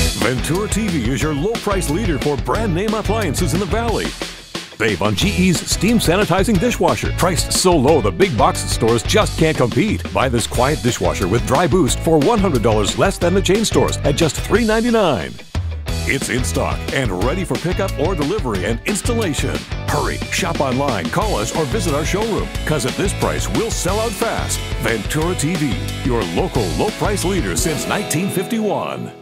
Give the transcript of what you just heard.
Ventura TV is your low-price leader for brand-name appliances in the Valley. Save on GE's steam sanitizing dishwasher, priced so low the big box stores just can't compete. Buy this quiet dishwasher with dry boost for $100 less than the chain stores at just $3.99. It's in stock and ready for pickup or delivery and installation. Hurry, shop online, call us, or visit our showroom, because at this price, we'll sell out fast. Ventura TV, your local low-price leader since 1951.